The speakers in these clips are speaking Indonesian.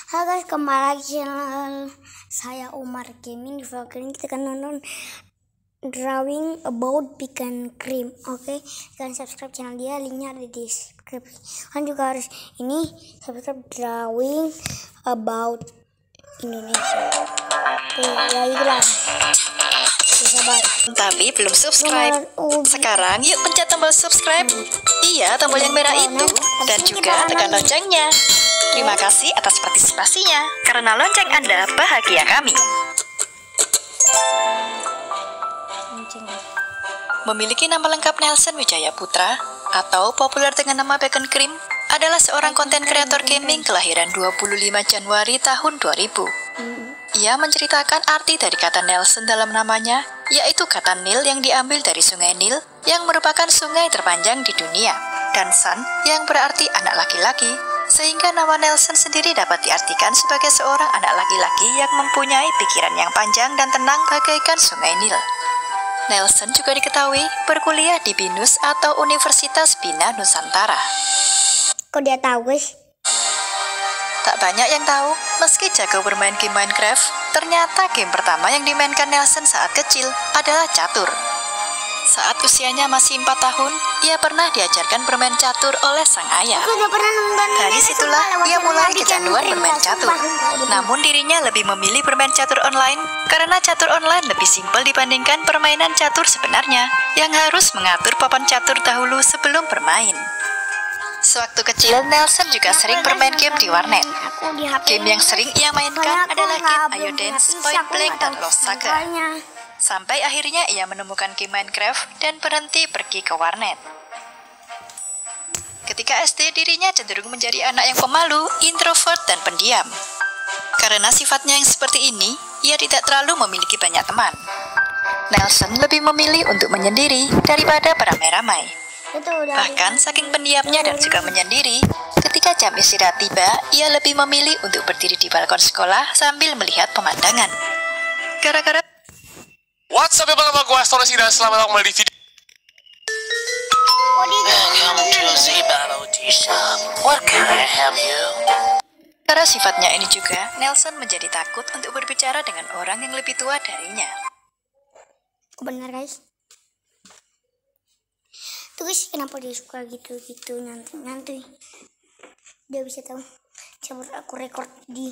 Halo guys, kembali lagi channel saya Umar Gaming. Di vlog ini kita akan nonton drawing about pecan cream. Oke, kalian subscribe channel dia, linknya ada di deskripsi. Kalian juga harus ini subscribe drawing about Indonesia. Ya itulah. Tapi belum subscribe. Sekarang yuk pencet tombol subscribe. Iya, tombol yang merah itu. Dan juga tekan loncengnya. Terima kasih atas partisipasinya. Karena lonceng Anda bahagia kami. Memiliki nama lengkap Nelson Wijaya Putra atau populer dengan nama Pecan Cream adalah seorang konten kreator gaming kelahiran 25 Januari tahun 2000. Ia menceritakan arti dari kata Nelson dalam namanya, yaitu kata Nil yang diambil dari sungai Nil yang merupakan sungai terpanjang di dunia, dan Sun yang berarti anak laki-laki, sehingga nama Nelson sendiri dapat diartikan sebagai seorang anak laki-laki yang mempunyai pikiran yang panjang dan tenang bagaikan sungai Nil. Nelson juga diketahui berkuliah di BINUS atau Universitas Bina Nusantara. Kok dia tahu guys? Tak banyak yang tahu, meski jago bermain game Minecraft, ternyata game pertama yang dimainkan Nelson saat kecil adalah catur. Saat usianya masih 4 tahun, ia pernah diajarkan bermain catur oleh sang ayah. Dari situlah ia mulai kecanduan bermain catur. Namun dirinya lebih memilih bermain catur online, karena catur online lebih simpel dibandingkan permainan catur sebenarnya, yang harus mengatur papan catur dahulu sebelum bermain. Sewaktu kecil, Nelson juga sering bermain game di warnet. Game yang sering ia mainkan adalah game Ayo Dance, Point Blank, dan Lost Saga. Sampai akhirnya ia menemukan game Minecraft dan berhenti pergi ke warnet. Ketika SD, dirinya cenderung menjadi anak yang pemalu, introvert, dan pendiam. Karena sifatnya yang seperti ini, ia tidak terlalu memiliki banyak teman. Nelson lebih memilih untuk menyendiri daripada beramai-ramai. Bahkan saking pendiamnya dan juga menyendiri, ketika jam istirahat tiba, ia lebih memilih untuk berdiri di balkon sekolah sambil melihat pemandangan. Gara-gara What's up, nama gue Astorasi dan selamat datang kembali di video. Karena sifatnya ini juga, Nelson menjadi takut untuk berbicara dengan orang yang lebih tua darinya. Benar guys. Terus kenapa dia suka gitu-gitu nanti dia bisa tahu. Coba aku record di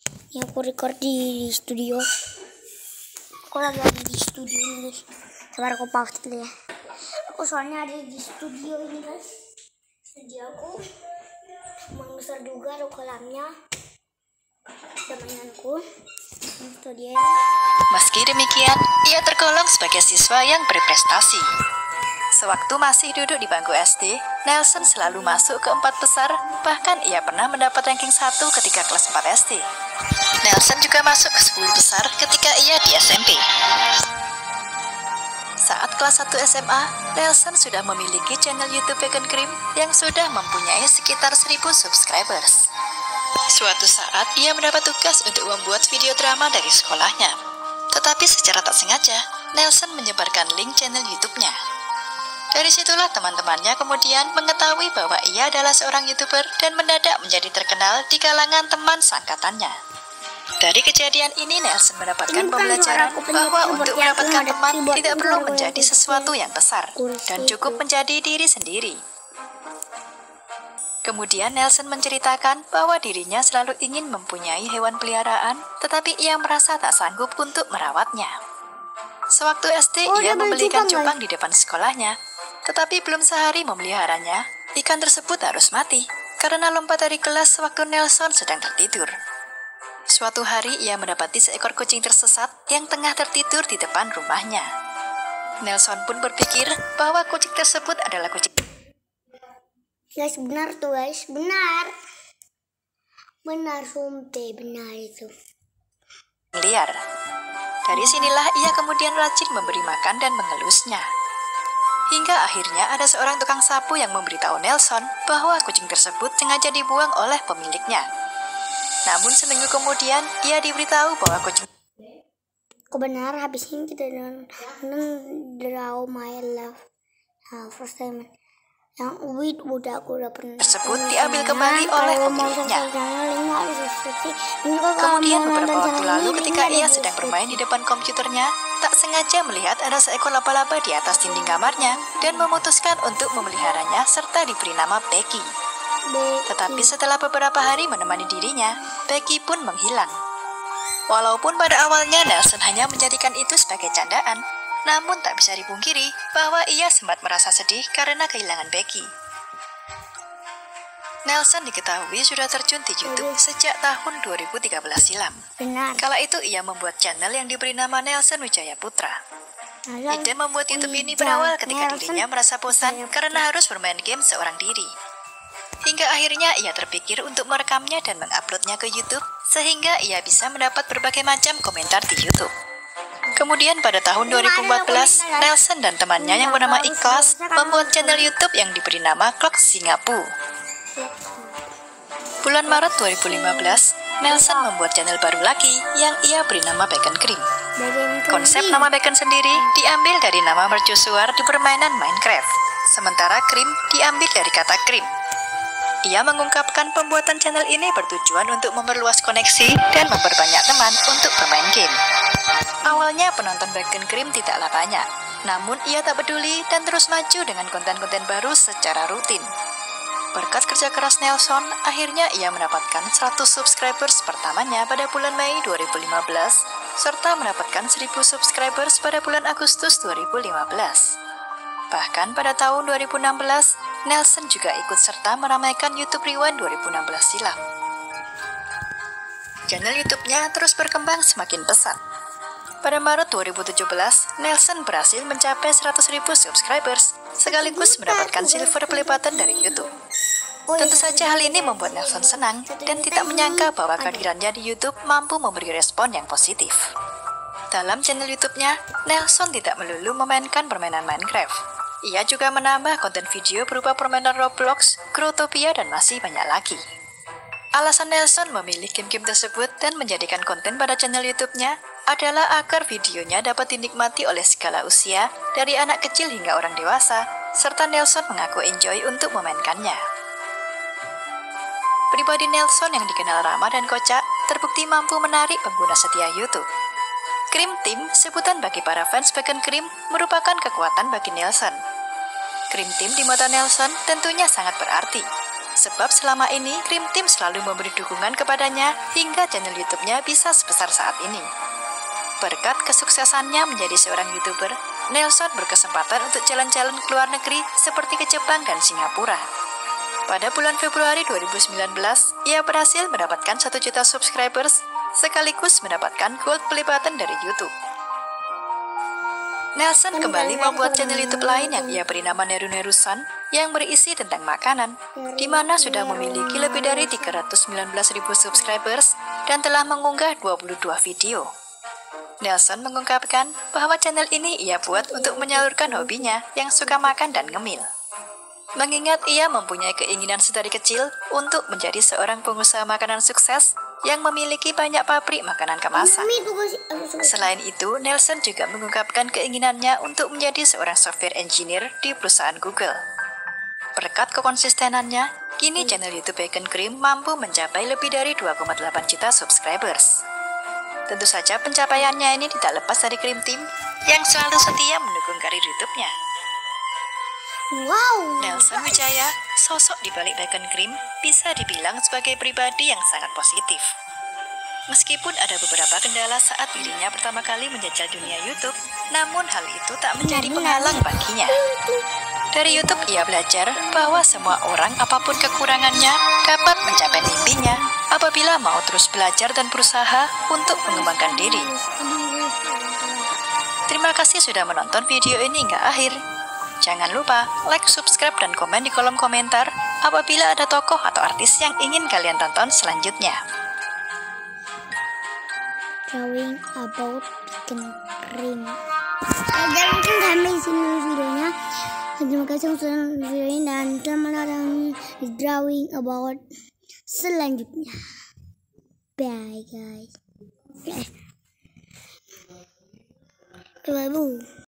studio. Aku lagi ada di studio ini guys. Coba aku pause dulu ya. Aku soalnya ada di studio ini guys. Studio aku emang besar juga, ada kolamnya, ada mainanku. Itu dia. Meski demikian, ia tergolong sebagai siswa yang berprestasi. Sewaktu masih duduk di bangku SD, Nelson selalu masuk ke 4 besar, bahkan ia pernah mendapat ranking 1 ketika kelas 4 SD. Nelson juga masuk ke 10 besar ketika ia di SMP. Saat kelas 1 SMA, Nelson sudah memiliki channel YouTube Pecan Cream yang sudah mempunyai sekitar 1000 subscribers. Suatu saat, ia mendapat tugas untuk membuat video drama dari sekolahnya. Tetapi secara tak sengaja, Nelson menyebarkan link channel YouTube-nya. Dari situlah teman-temannya kemudian mengetahui bahwa ia adalah seorang YouTuber dan mendadak menjadi terkenal di kalangan teman seangkatannya. Dari kejadian ini, Nelson mendapatkan pembelajaran bahwa untuk mendapatkan teman tidak perlu menjadi sesuatu yang besar dan cukup menjadi diri sendiri. Kemudian Nelson menceritakan bahwa dirinya selalu ingin mempunyai hewan peliharaan, tetapi ia merasa tak sanggup untuk merawatnya. Sewaktu SD, ia membelikan cupang di depan sekolahnya. Tetapi belum sehari memeliharanya, ikan tersebut harus mati karena lompat dari kelas sewaktu Nelson sedang tertidur. Suatu hari ia mendapati seekor kucing tersesat yang tengah tertidur di depan rumahnya. Nelson pun berpikir bahwa kucing tersebut adalah kucing. Guys, benar tuh guys, benar. Benar sumpah, benar itu. Liar. Dari sinilah ia kemudian rajin memberi makan dan mengelusnya. Hingga akhirnya ada seorang tukang sapu yang memberitahu Nelson bahwa kucing tersebut sengaja dibuang oleh pemiliknya. Namun seminggu kemudian, ia diberitahu bahwa kucing benar, habis ini kita nonton Draw My Love. First time yang udah aku udah pernah tersebut diambil kembali oleh pemiliknya. subscribe. Dan juga kalau Kemudian mau beberapa nonton waktu channel lalu ini, ketika linknya ada ia di sedang deskripsi. bermain di depan komputernya, tak sengaja melihat ada seekor laba-laba di atas dinding kamarnya dan memutuskan untuk memeliharanya serta diberi nama Becky. Tetapi setelah beberapa hari menemani dirinya, Becky pun menghilang. Walaupun pada awalnya Nelson hanya menjadikan itu sebagai candaan, namun tak bisa dipungkiri bahwa ia sempat merasa sedih karena kehilangan Becky. Nelson diketahui sudah terjun di YouTube sejak tahun 2013 silam. Benar. Kala itu ia membuat channel yang diberi nama Nelson Wijaya Putra. Ide membuat YouTube ini berawal ketika dirinya merasa bosan karena harus bermain game seorang diri. Hingga akhirnya ia terpikir untuk merekamnya dan menguploadnya ke YouTube, sehingga ia bisa mendapat berbagai macam komentar di YouTube. Kemudian pada tahun 2014, Nelson dan temannya yang bernama Ikhlas membuat channel YouTube yang diberi nama Clock Singapura. Bulan Maret 2015, Nelson membuat channel baru lagi yang ia beri nama Bacon Cream. Konsep nama Bacon sendiri diambil dari nama mercusuar di permainan Minecraft, sementara Cream diambil dari kata cream. Ia mengungkapkan pembuatan channel ini bertujuan untuk memperluas koneksi dan memperbanyak teman untuk bermain game. Awalnya penonton Bacon Cream tidaklah banyak, namun ia tak peduli dan terus maju dengan konten-konten baru secara rutin. Berkat kerja keras Nelson, akhirnya ia mendapatkan 100 subscribers pertamanya pada bulan Mei 2015, serta mendapatkan 1000 subscribers pada bulan Agustus 2015. Bahkan pada tahun 2016, Nelson juga ikut serta meramaikan YouTube Rewind 2016 silam. Channel YouTube-nya terus berkembang semakin pesat. Pada Maret 2017, Nelson berhasil mencapai 100.000 subscribers, sekaligus mendapatkan silver pelipatan dari YouTube. Tentu saja hal ini membuat Nelson senang dan tidak menyangka bahwa kehadirannya di YouTube mampu memberi respon yang positif. Dalam channel YouTube-nya, Nelson tidak melulu memainkan permainan Minecraft. Ia juga menambah konten video berupa permainan Roblox, Growtopia, dan masih banyak lagi. Alasan Nelson memilih game-game tersebut dan menjadikan konten pada channel YouTube-nya adalah agar videonya dapat dinikmati oleh segala usia, dari anak kecil hingga orang dewasa, serta Nelson mengaku enjoy untuk memainkannya. Pribadi Nelson yang dikenal ramah dan kocak terbukti mampu menarik pengguna setia YouTube. Cream Team, sebutan bagi para fans Bacon Cream, merupakan kekuatan bagi Nelson. Cream Team di mata Nelson tentunya sangat berarti, sebab selama ini Cream Team selalu memberi dukungan kepadanya hingga channel YouTube-nya bisa sebesar saat ini. Berkat kesuksesannya menjadi seorang YouTuber, Nelson berkesempatan untuk jalan-jalan ke luar negeri seperti ke Jepang dan Singapura. Pada bulan Februari 2019, ia berhasil mendapatkan 1 juta subscribers, sekaligus mendapatkan gold pelipatan dari YouTube. Nelson kembali membuat channel YouTube lain yang ia beri nama Neru Nerusan, yang berisi tentang makanan, di mana sudah memiliki lebih dari 319.000 subscribers dan telah mengunggah 22 video. Nelson mengungkapkan bahwa channel ini ia buat untuk menyalurkan hobinya yang suka makan dan ngemil. Mengingat ia mempunyai keinginan sedari kecil untuk menjadi seorang pengusaha makanan sukses yang memiliki banyak pabrik makanan kemasan. Selain itu, Nelson juga mengungkapkan keinginannya untuk menjadi seorang software engineer di perusahaan Google. Berkat kekonsistenannya, kini channel YouTube Bacon Cream mampu mencapai lebih dari 2,8 juta subscribers. Tentu saja pencapaiannya ini tidak lepas dari Cream Team yang selalu setia mendukung karir YouTube-nya. Wow. Nelson Wijaya, sosok di balik Bacon Cream, bisa dibilang sebagai pribadi yang sangat positif. Meskipun ada beberapa kendala saat dirinya pertama kali menjajal dunia YouTube, namun hal itu tak menjadi penghalang baginya. Dari YouTube ia belajar bahwa semua orang apapun kekurangannya dapat mencapai mimpinya apabila mau terus belajar dan berusaha untuk mengembangkan diri. Terima kasih sudah menonton video ini hingga akhir. Jangan lupa like, subscribe, dan komen di kolom komentar apabila ada tokoh atau artis yang ingin kalian tonton selanjutnya. Drawing about Bacon Cream. Dan mungkin sampai sini videonya. Terima kasih sudah nonton video ini dan selamat datang di drawing about selanjutnya. Bye guys. Bye.